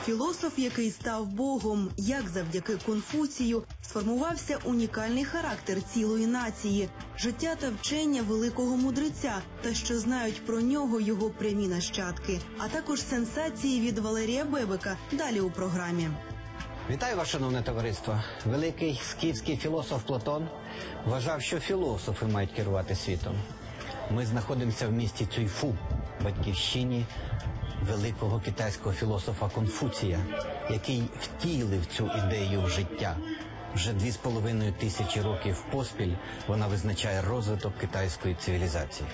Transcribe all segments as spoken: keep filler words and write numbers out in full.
Філософ, який став Богом, як завдяки Конфуцію сформувався унікальний характер цілої нації, життя та вчення великого мудреця, та що знають про нього його прямі нащадки, а також сенсації від Валерія Бебека далі у програмі. Вітаю вас, шановне товариство. Великий скіфський філософ Платон вважав, що філософи мають керувати світом. Ми знаходимося в місті Цюйфу, батьківщині великого китайського філософа Конфуція, який втілив цю ідею в життя. Вже дві з половиною тисячі років поспіль вона визначає розвиток китайської цивілізації.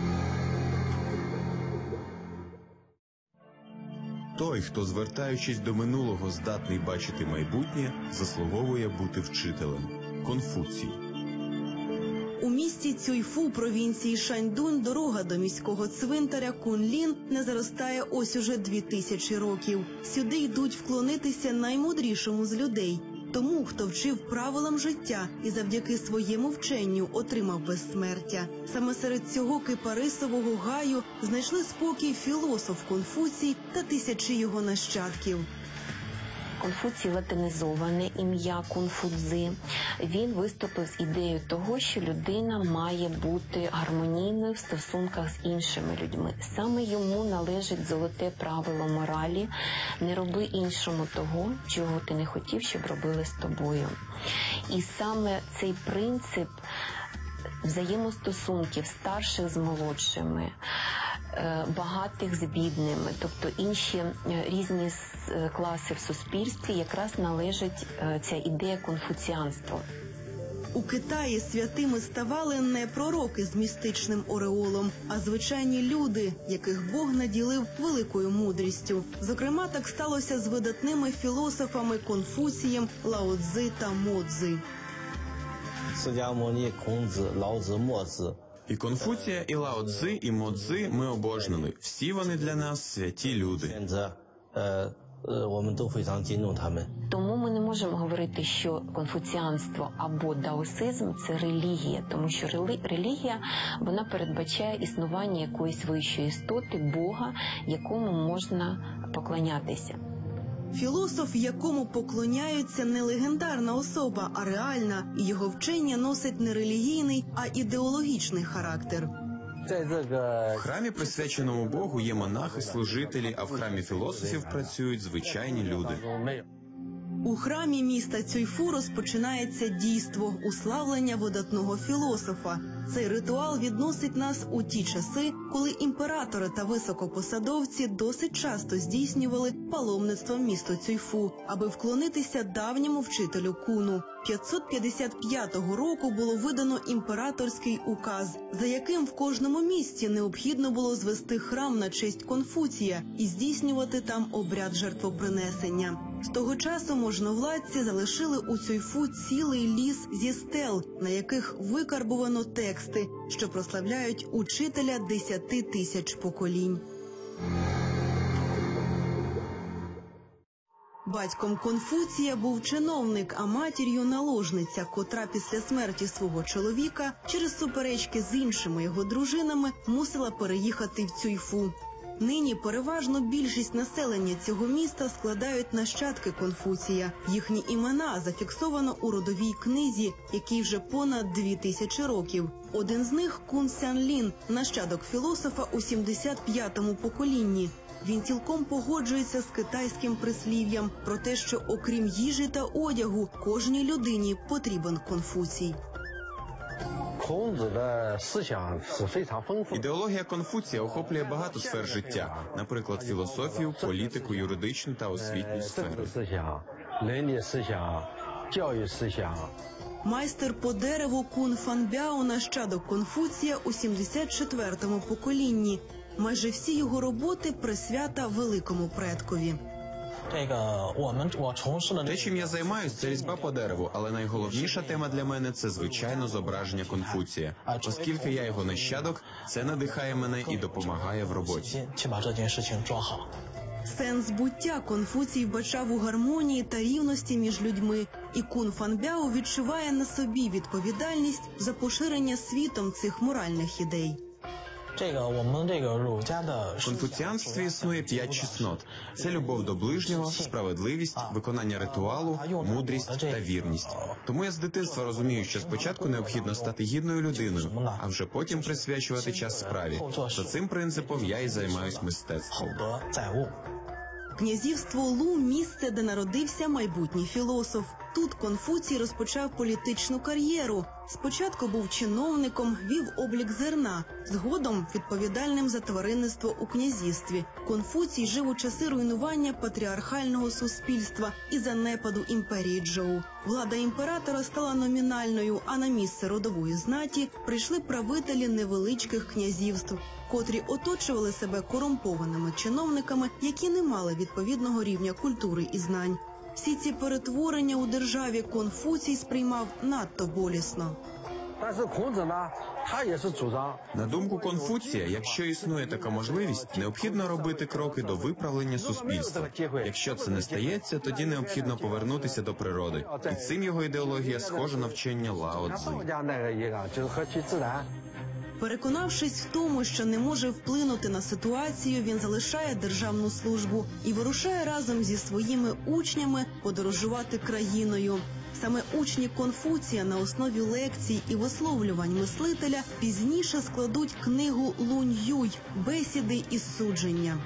Той, хто, звертаючись до минулого, здатний бачити майбутнє, заслуговує бути вчителем. Конфуцій. У місті Цюйфу, провінції Шаньдунь, дорога до міського цвинтаря Кунлін не заростає ось уже дві тисячі років. Сюди йдуть вклонитися наймудрішому з людей, тому, хто вчив правилам життя і завдяки своєму вченню отримав безсмертя. Саме серед цього кипарисового гаю знайшли спокій філософ Конфуцій та тисячі його нащадків. Конфуцій латинізоване ім'я Кунфудзи. Він виступив з ідеєю того, що людина має бути гармонійною в стосунках з іншими людьми. Саме йому належить золоте правило моралі: не роби іншому того, чого ти не хотів, щоб робили з тобою. І саме цей принцип взаємостосунків старших з молодшими, багатих з бідними, тобто інші різні класи в суспільстві, якраз належить ця ідея конфуціанства. У Китаї святими ставали не пророки з містичним ореолом, а звичайні люди, яких Бог наділив великою мудрістю. Зокрема, так сталося з видатними філософами Конфуцієм, Лао Цзи та Мо Цзи. І Конфуція, і Лао Цзи, і Мо Цзи ми обожнили. Всі вони для нас святі люди. Тому ми не можемо говорити, що конфуціанство або даосизм – це релігія, тому що релігія, вона передбачає існування якоїсь вищої істоти, Бога, якому можна поклонятися. Філософ, якому поклоняються, не легендарна особа, а реальна, і його вчення носить не релігійний, а ідеологічний характер. В храмі, присвяченому Богу, є монахи-служителі, а в храмі філософів працюють звичайні люди. У храмі міста Цюйфу розпочинається дійство – уславлення видатного філософа. Цей ритуал відносить нас у ті часи, коли імператори та високопосадовці досить часто здійснювали паломництво в місто Цюйфу, аби вклонитися давньому вчителю Куну. п'ятсот п'ятдесят п'ятого року було видано імператорський указ, за яким в кожному місті необхідно було звести храм на честь Конфуція і здійснювати там обряд жертвопринесення. З того часу можновладці залишили у Цюйфу цілий ліс зі стел, на яких викарбувано тексти, що прославляють учителя десяти тисяч поколінь. Батьком Конфуція був чиновник, а матір'ю – наложниця, котра після смерті свого чоловіка через суперечки з іншими його дружинами мусила переїхати в Цюйфу. Нині переважно більшість населення цього міста складають нащадки Конфуція. Їхні імена зафіксовано у родовій книзі, якій вже понад дві тисячі років. Один з них – Кун Сянлін, нащадок філософа у сімдесят п'ятому поколінні. Він цілком погоджується з китайським прислів'ям про те, що окрім їжі та одягу, кожній людині потрібен Конфуцій. Ідеологія Конфуція охоплює багато сфер життя, наприклад, філософію, політику, юридичну та освітню сфери. Майстер по дереву Кун Фанбяо – нащадок Конфуція у сімдесят четвертому поколінні. Майже всі його роботи присвята великому предкові. Те, чим я займаюсь, це різьба по дереву, але найголовніша тема для мене – це, звичайно, зображення Конфуція. Оскільки я його нащадок, це надихає мене і допомагає в роботі. Сенс буття Конфуцій вбачав у гармонії та рівності між людьми, і Кун Фанбяо відчуває на собі відповідальність за поширення світом цих моральних ідей. В конфуціанстві існує п'ять чеснот. Це любов до ближнього, справедливість, виконання ритуалу, мудрість та вірність. Тому я з дитинства розумію, що спочатку необхідно стати гідною людиною, а вже потім присвячувати час справі. За цим принципом я і займаюсь мистецтвом. Князівство Лу – місце, де народився майбутній філософ. Тут Конфуцій розпочав політичну кар'єру. Спочатку був чиновником, вів облік зерна, згодом відповідальним за тваринництво у князівстві. Конфуцій жив у часи руйнування патріархального суспільства і занепаду імперії Чжоу. Влада імператора стала номінальною, а на місце родової знаті прийшли правителі невеличких князівств, котрі оточували себе корумпованими чиновниками, які не мали відповідного рівня культури і знань. Всі ці перетворення у державі Конфуцій сприймав надто болісно. На думку Конфуція, якщо існує така можливість, необхідно робити кроки до виправлення суспільства. Якщо це не стається, тоді необхідно повернутися до природи. І цим його ідеологія схожа на вчення Лао Цзи. Переконавшись в тому, що не може вплинути на ситуацію, він залишає державну службу і вирушає разом зі своїми учнями подорожувати країною. Саме учні Конфуція на основі лекцій і висловлювань мислителя пізніше складуть книгу Лунь-Юй «Бесіди із судження».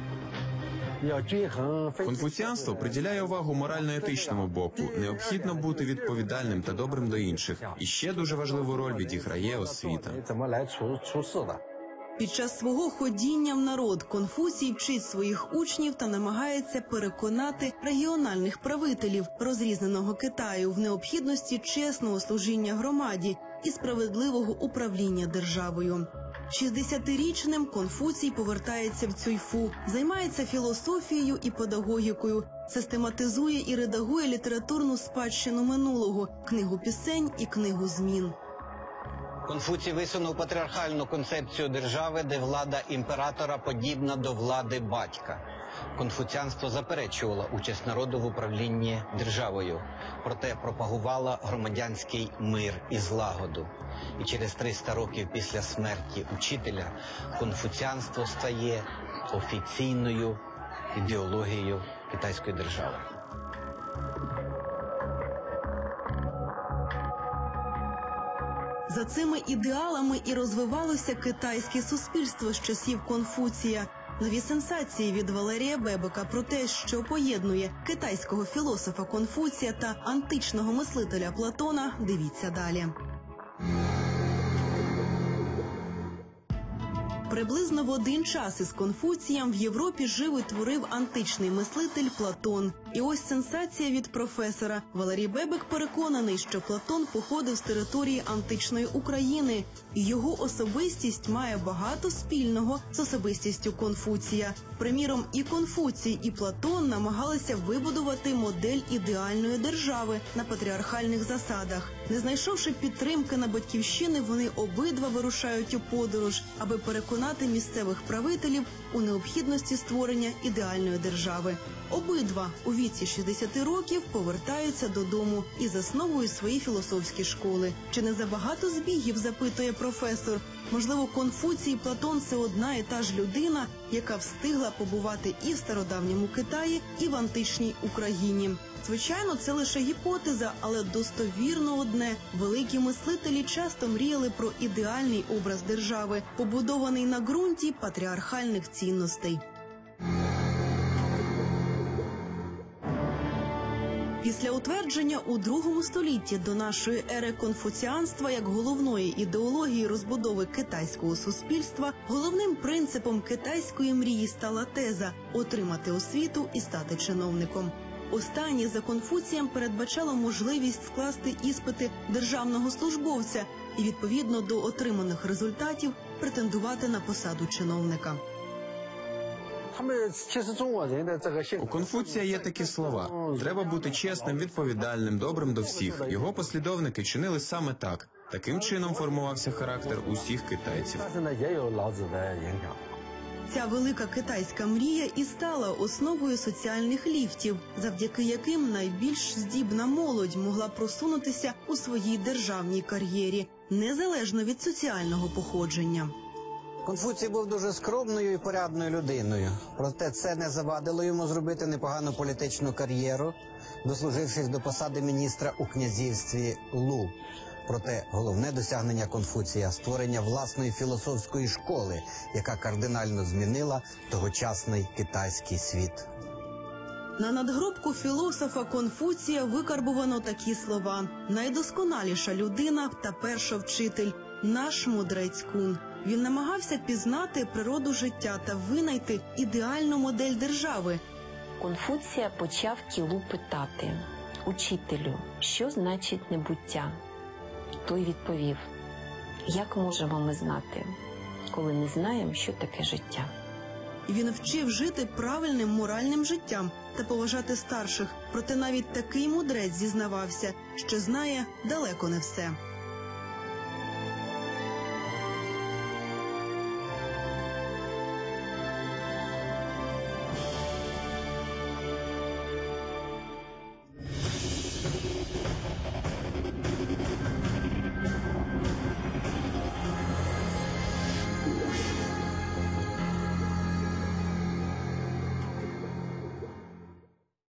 Конфуціанство приділяє увагу морально-етичному боку. Необхідно бути відповідальним та добрим до інших. І ще дуже важливу роль відіграє освіта. Під час свого ходіння в народ Конфуцій вчить своїх учнів та намагається переконати регіональних правителів розрізненого Китаю в необхідності чесного служіння громаді і справедливого управління державою. шістдесятирічним Конфуцій повертається в Цюйфу, займається філософією і педагогікою, систематизує і редагує літературну спадщину минулого, книгу пісень і книгу змін. Конфуцій висунув патріархальну концепцію держави, де влада імператора подібна до влади батька. Конфуціанство заперечувало участь народу в управлінні державою, проте пропагувало громадянський мир і злагоду. І через триста років після смерті учителя конфуціанство стає офіційною ідеологією китайської держави. За цими ідеалами і розвивалося китайське суспільство з часів Конфуція. Нові сенсації від Валерія Бебека про те, що поєднує китайського філософа Конфуція та античного мислителя Платона, дивіться далі. Приблизно в один час із Конфуцієм в Європі жив і творив античний мислитель Платон. І ось сенсація від професора. Валерій Бебек переконаний, що Платон походив з території античної України, і його особистість має багато спільного з особистістю Конфуція. Приміром, і Конфуцій, і Платон намагалися вибудувати модель ідеальної держави на патріархальних засадах. Не знайшовши підтримки на батьківщини, вони обидва вирушають у подорож, аби переконати місцевих правителів у необхідності створення ідеальної держави. Обидва у віці шістдесят років повертаються додому і засновують свої філософські школи. Чи не забагато збігів, запитує професор? Можливо, Конфуцій і Платон – це одна і та ж людина, яка встигла побувати і в стародавньому Китаї, і в античній Україні. Звичайно, це лише гіпотеза, але достовірно одне – великі мислителі часто мріяли про ідеальний образ держави, побудований на ґрунті патріархальних цінностей. Після утвердження у другому столітті до нашої ери конфуціанства як головної ідеології розбудови китайського суспільства, головним принципом китайської мрії стала теза – отримати освіту і стати чиновником. Останнє за Конфуцієм передбачало можливість скласти іспити державного службовця і, відповідно до отриманих результатів, претендувати на посаду чиновника. У Конфуція є такі слова. Треба бути чесним, відповідальним, добрим до всіх. Його послідовники чинили саме так. Таким чином формувався характер усіх китайців. Ця велика китайська мрія і стала основою соціальних ліфтів, завдяки яким найбільш здібна молодь могла просунутися у своїй державній кар'єрі, незалежно від соціального походження. Конфуцій був дуже скромною і порядною людиною. Проте це не завадило йому зробити непогану політичну кар'єру, дослужившись до посади міністра у князівстві Лу. Проте головне досягнення Конфуція – створення власної філософської школи, яка кардинально змінила тогочасний китайський світ. На надгробку філософа Конфуція викарбувано такі слова: «Найдосконаліша людина та першовчитель – наш мудрець Кун». Він намагався пізнати природу життя та винайти ідеальну модель держави. Конфуція почав Кілу питати: «Учителю, що значить небуття?» Той відповів: «Як можемо ми знати, коли не знаємо, що таке життя?» Він вчив жити правильним моральним життям та поважати старших, проте навіть такий мудрець зізнавався, що знає далеко не все.